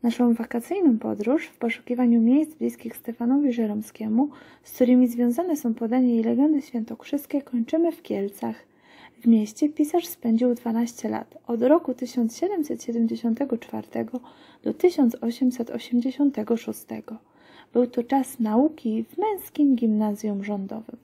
Naszą wakacyjną podróż w poszukiwaniu miejsc bliskich Stefanowi Żeromskiemu, z którymi związane są podanie i legendy świętokrzyskie, kończymy w Kielcach. W mieście pisarz spędził 12 lat, od roku 1774 do 1886. Był to czas nauki w męskim gimnazjum rządowym.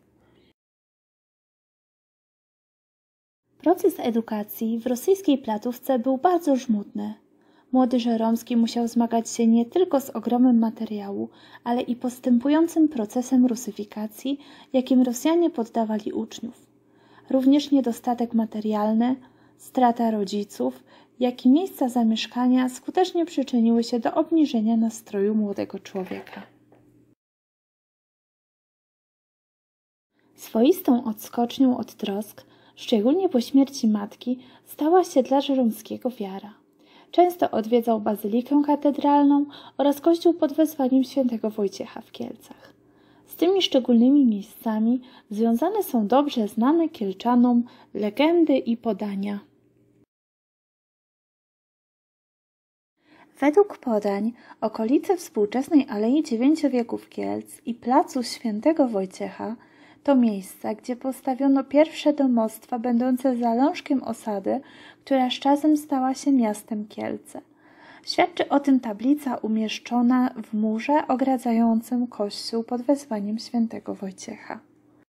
Proces edukacji w rosyjskiej placówce był bardzo żmudny. Młody Żeromski musiał zmagać się nie tylko z ogromem materiału, ale i postępującym procesem rusyfikacji, jakim Rosjanie poddawali uczniów. Również niedostatek materialny, strata rodziców, jak i miejsca zamieszkania skutecznie przyczyniły się do obniżenia nastroju młodego człowieka. Swoistą odskocznią od trosk, szczególnie po śmierci matki, stała się dla Żeromskiego wiara. Często odwiedzał bazylikę katedralną oraz kościół pod wezwaniem świętego Wojciecha w Kielcach. Z tymi szczególnymi miejscami związane są dobrze znane Kielczanom legendy i podania. Według podań okolice współczesnej Alei Dziewięciowieków Kielc i placu świętego Wojciecha to miejsca, gdzie postawiono pierwsze domostwa będące zalążkiem osady, która z czasem stała się miastem Kielce. Świadczy o tym tablica umieszczona w murze ogradzającym kościół pod wezwaniem świętego Wojciecha.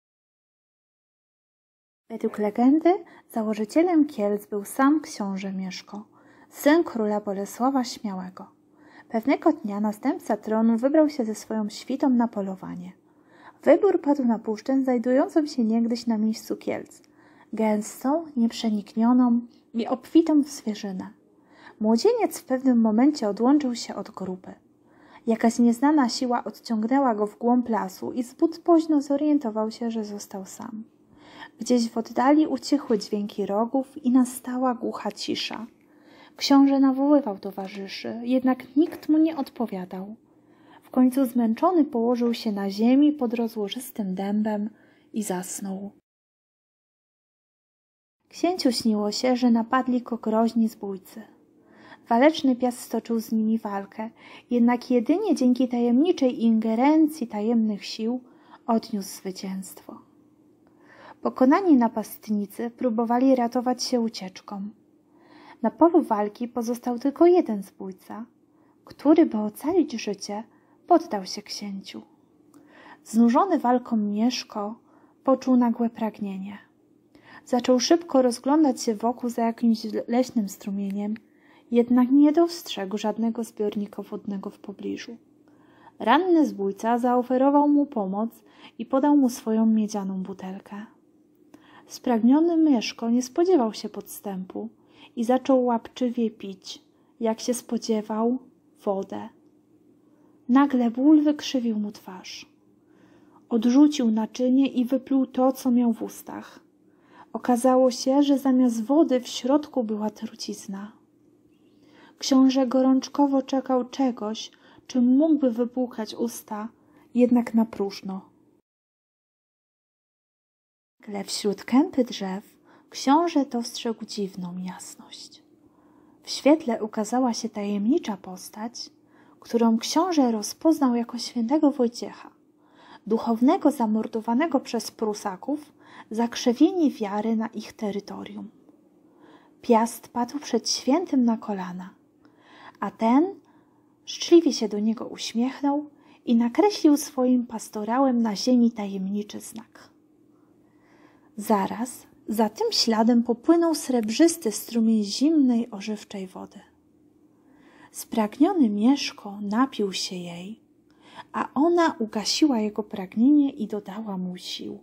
Według legendy założycielem Kielc był sam książę Mieszko, syn króla Bolesława Śmiałego. Pewnego dnia następca tronu wybrał się ze swoją świtą na polowanie. Wybór padł na puszczę znajdującą się niegdyś na miejscu Kielc, gęstą, nieprzeniknioną i obfitą w zwierzynę. Młodzieniec w pewnym momencie odłączył się od grupy. Jakaś nieznana siła odciągnęła go w głąb lasu i zbyt późno zorientował się, że został sam. Gdzieś w oddali ucichły dźwięki rogów i nastała głucha cisza. Książę nawoływał towarzyszy, jednak nikt mu nie odpowiadał. W końcu zmęczony położył się na ziemi pod rozłożystym dębem i zasnął. Księciu śniło się, że napadli go groźni zbójcy. Waleczny piast stoczył z nimi walkę, jednak jedynie dzięki tajemniczej ingerencji tajemnych sił odniósł zwycięstwo. Pokonani napastnicy próbowali ratować się ucieczką. Na polu walki pozostał tylko jeden zbójca, który, by ocalić życie, poddał się księciu. Znużony walką Mieszko poczuł nagłe pragnienie. Zaczął szybko rozglądać się wokół za jakimś leśnym strumieniem, jednak nie dostrzegł żadnego zbiornika wodnego w pobliżu. Ranny zbójca zaoferował mu pomoc i podał mu swoją miedzianą butelkę. Spragniony Mieszko nie spodziewał się podstępu i zaczął łapczywie pić, jak się spodziewał, wodę. Nagle ból wykrzywił mu twarz. Odrzucił naczynie i wypluł to, co miał w ustach. Okazało się, że zamiast wody w środku była trucizna. Książę gorączkowo czekał czegoś, czym mógłby wypłukać usta, jednak na próżno. Nagle wśród kępy drzew książę dostrzegł dziwną jasność. W świetle ukazała się tajemnicza postać, którą książę rozpoznał jako świętego Wojciecha, duchownego zamordowanego przez Prusaków za krzewienie wiary na ich terytorium. Piast padł przed świętym na kolana, a ten życzliwie się do niego uśmiechnął i nakreślił swoim pastorałem na ziemi tajemniczy znak. Zaraz za tym śladem popłynął srebrzysty strumień zimnej, ożywczej wody. Spragniony Mieszko napił się jej, a ona ugasiła jego pragnienie i dodała mu sił.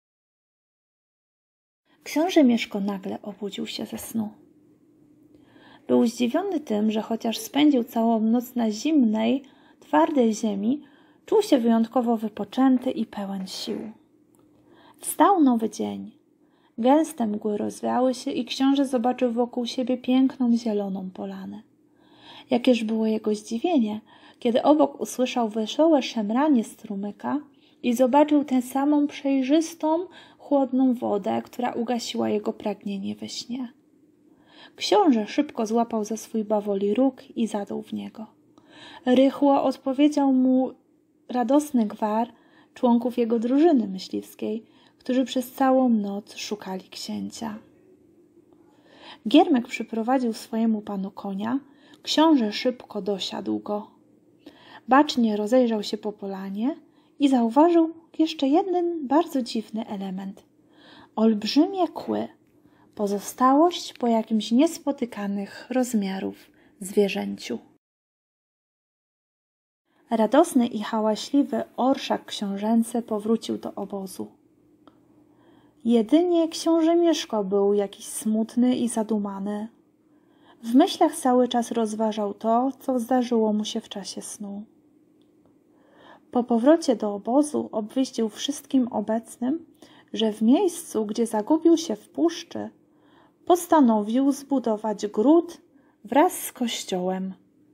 Książę Mieszko nagle obudził się ze snu. Był zdziwiony tym, że chociaż spędził całą noc na zimnej, twardej ziemi, czuł się wyjątkowo wypoczęty i pełen sił. Wstał nowy dzień. Gęste mgły rozwiały się i książę zobaczył wokół siebie piękną, zieloną polanę. Jakież było jego zdziwienie, kiedy obok usłyszał wesołe szemranie strumyka i zobaczył tę samą przejrzystą, chłodną wodę, która ugasiła jego pragnienie we śnie. Książę szybko złapał za swój bawoli róg i zadął w niego. Rychło odpowiedział mu radosny gwar członków jego drużyny myśliwskiej, którzy przez całą noc szukali księcia. Giermek przyprowadził swojemu panu konia, książę szybko dosiadł go. Bacznie rozejrzał się po polanie i zauważył jeszcze jeden bardzo dziwny element. Olbrzymie kły, pozostałość po jakimś niespotykanych rozmiarów zwierzęciu. Radosny i hałaśliwy orszak książęcy powrócił do obozu. Jedynie książę Mieszko był jakiś smutny i zadumany. W myślach cały czas rozważał to, co zdarzyło mu się w czasie snu. Po powrocie do obozu obwieścił wszystkim obecnym, że w miejscu, gdzie zagubił się w puszczy, postanowił zbudować gród wraz z kościołem.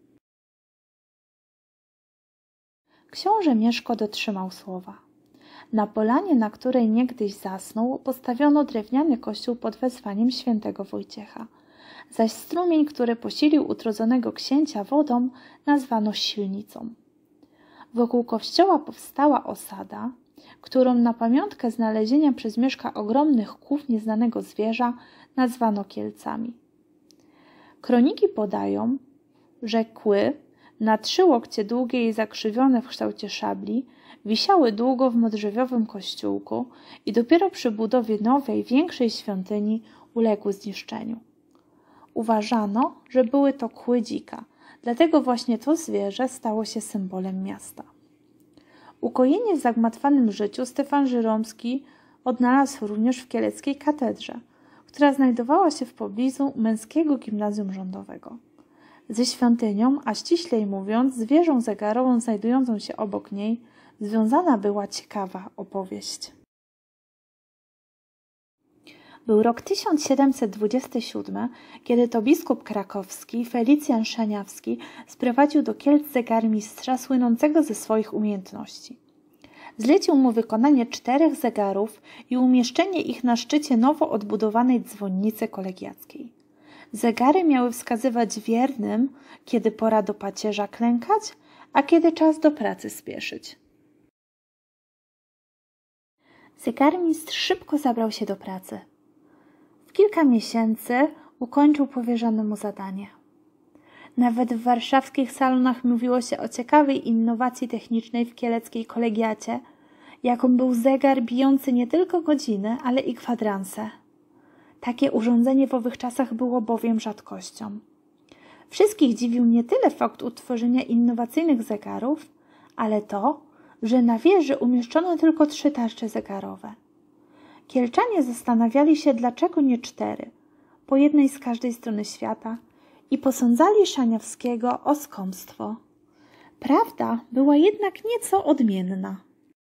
Książę Mieszko dotrzymał słowa. Na polanie, na której niegdyś zasnął, postawiono drewniany kościół pod wezwaniem świętego Wojciecha, zaś strumień, który posilił utrudzonego księcia wodą, nazwano Silnicą. Wokół kościoła powstała osada, którą na pamiątkę znalezienia przez Mieszka ogromnych kłów nieznanego zwierza nazwano Kielcami. Kroniki podają, że kły, na 3 łokcie długie i zakrzywione w kształcie szabli, wisiały długo w modrzewiowym kościółku i dopiero przy budowie nowej, większej świątyni uległy zniszczeniu. Uważano, że były to kły dzika, dlatego właśnie to zwierzę stało się symbolem miasta. Ukojenie w zagmatwanym życiu Stefan Żyromski odnalazł również w kieleckiej katedrze, która znajdowała się w pobliżu Męskiego Gimnazjum Rządowego. Ze świątynią, a ściślej mówiąc z wieżą zegarową znajdującą się obok niej, związana była ciekawa opowieść. Był rok 1727, kiedy to biskup krakowski Felicjan Szaniawski sprowadził do Kielc zegarmistrza słynącego ze swoich umiejętności. Zlecił mu wykonanie 4 zegarów i umieszczenie ich na szczycie nowo odbudowanej dzwonnicy kolegiackiej. Zegary miały wskazywać wiernym, kiedy pora do pacierza klękać, a kiedy czas do pracy spieszyć. Zegarmistrz szybko zabrał się do pracy. W kilka miesięcy ukończył powierzone mu zadanie. Nawet w warszawskich salonach mówiło się o ciekawej innowacji technicznej w kieleckiej kolegiacie, jaką był zegar bijący nie tylko godziny, ale i kwadranse. Takie urządzenie w owych czasach było bowiem rzadkością. Wszystkich dziwił nie tyle fakt utworzenia innowacyjnych zegarów, ale to, że na wieży umieszczono tylko 3 tarcze zegarowe. Kielczanie zastanawiali się, dlaczego nie 4, po jednej z każdej strony świata, i posądzali Szaniawskiego o skąpstwo. Prawda była jednak nieco odmienna.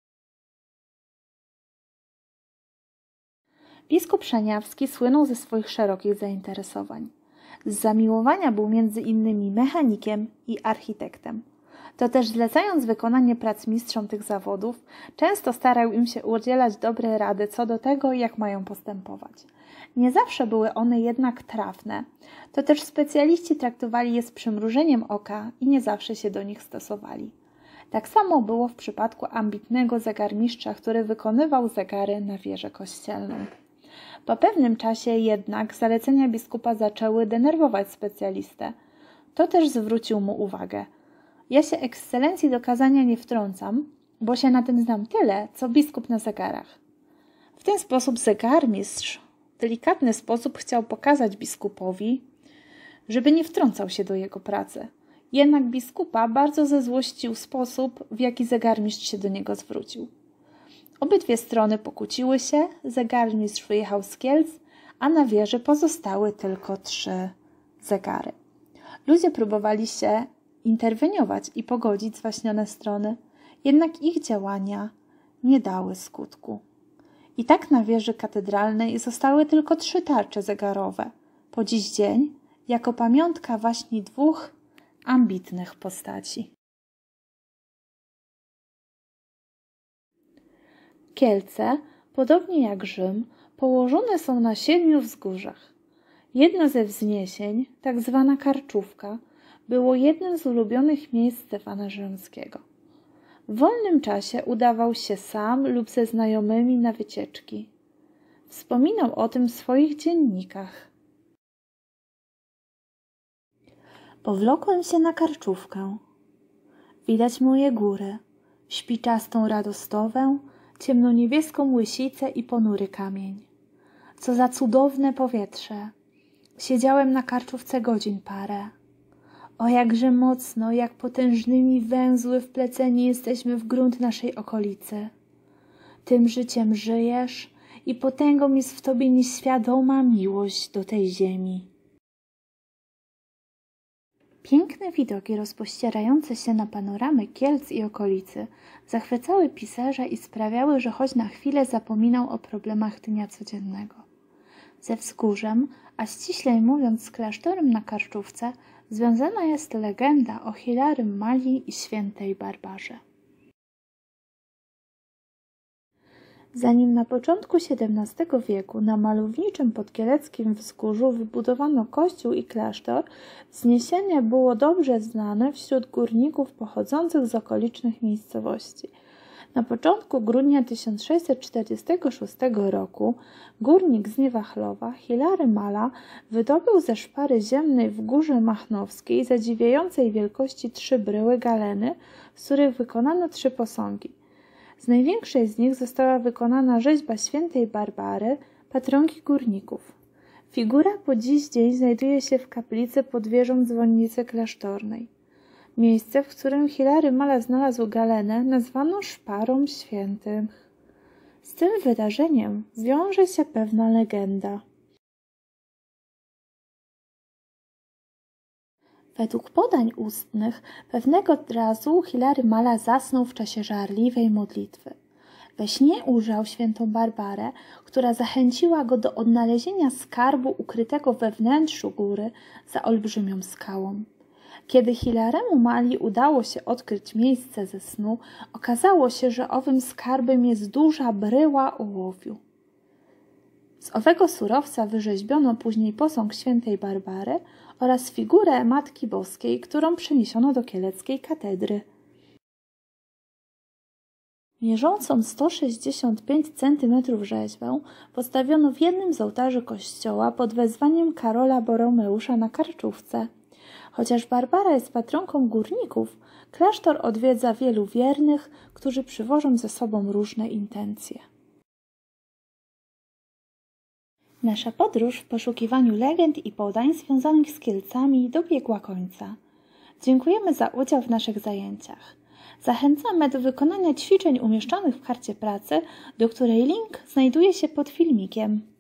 Biskup Szaniawski słynął ze swoich szerokich zainteresowań. Z zamiłowania był między innymi mechanikiem i architektem. To też zlecając wykonanie prac mistrzom tych zawodów, często starał im się udzielać dobre rady co do tego, jak mają postępować. Nie zawsze były one jednak trafne. To też specjaliści traktowali je z przymrużeniem oka i nie zawsze się do nich stosowali. Tak samo było w przypadku ambitnego zegarmistrza, który wykonywał zegary na wieżę kościelną. Po pewnym czasie jednak zalecenia biskupa zaczęły denerwować specjalistę. To też zwrócił mu uwagę. Ja się ekscelencji do kazania nie wtrącam, bo się na tym znam tyle, co biskup na zegarach. W ten sposób zegarmistrz w delikatny sposób chciał pokazać biskupowi, żeby nie wtrącał się do jego pracy. Jednak biskupa bardzo zezłościł sposób, w jaki zegarmistrz się do niego zwrócił. Obydwie strony pokłóciły się, zegarmistrz wyjechał z Kielc, a na wieży pozostały tylko 3 zegary. Ludzie próbowali się interweniować i pogodzić zwaśnione strony, jednak ich działania nie dały skutku. I tak na wieży katedralnej zostały tylko 3 tarcze zegarowe, po dziś dzień jako pamiątka właśnie 2 ambitnych postaci. Kielce, podobnie jak Rzym, położone są na 7 wzgórzach. Jedno ze wzniesień, tak zwana Karczówka, było jednym z ulubionych miejsc Stefana Żeromskiego. W wolnym czasie udawał się sam lub ze znajomymi na wycieczki. Wspominał o tym w swoich dziennikach. Powlokłem się na Karczówkę. Widać moje góry, śpiczastą Radostowę, ciemnoniebieską Łysicę i ponury kamień. Co za cudowne powietrze. Siedziałem na Karczówce godzin parę. O jakże mocno, jak potężnymi węzły wpleceni jesteśmy w grunt naszej okolicy. Tym życiem żyjesz i potęgą jest w tobie nieświadoma miłość do tej ziemi. Piękne widoki rozpościerające się na panoramy Kielc i okolicy zachwycały pisarza i sprawiały, że choć na chwilę zapominał o problemach dnia codziennego. Ze wzgórzem, a ściślej mówiąc z klasztorem na Karczówce, związana jest legenda o Hilarym Malii i świętej Barbarze. Zanim na początku XVII wieku na malowniczym podkieleckim wzgórzu wybudowano kościół i klasztor, wzniesienie było dobrze znane wśród górników pochodzących z okolicznych miejscowości. Na początku grudnia 1646 roku górnik z Niewachlowa, Hilary Mala, wydobył ze szpary ziemnej w Górze Machnowskiej zadziwiającej wielkości 3 bryły galeny, z których wykonano 3 posągi. Z największej z nich została wykonana rzeźba świętej Barbary, patronki górników. Figura po dziś dzień znajduje się w kaplicy pod wieżą dzwonnicy klasztornej. Miejsce, w którym Hilary Mala znalazł galenę, nazwano Szparą Świętych. Z tym wydarzeniem wiąże się pewna legenda. Według podań ustnych pewnego razu Hilary Mala zasnął w czasie żarliwej modlitwy. We śnie ujrzał świętą Barbarę, która zachęciła go do odnalezienia skarbu ukrytego we wnętrzu góry za olbrzymią skałą. Kiedy Hilaremu Mali udało się odkryć miejsce ze snu, okazało się, że owym skarbem jest duża bryła ołowiu. Z owego surowca wyrzeźbiono później posąg świętej Barbary oraz figurę Matki Boskiej, którą przeniesiono do kieleckiej katedry. Mierzącą 165 cm rzeźbę postawiono w jednym z ołtarzy kościoła pod wezwaniem Karola Boromeusza na Karczówce. Chociaż Barbara jest patronką górników, klasztor odwiedza wielu wiernych, którzy przywożą ze sobą różne intencje. Nasza podróż w poszukiwaniu legend i podań związanych z Kielcami dobiegła końca. Dziękujemy za udział w naszych zajęciach. Zachęcamy do wykonania ćwiczeń umieszczonych w karcie pracy, do której link znajduje się pod filmikiem.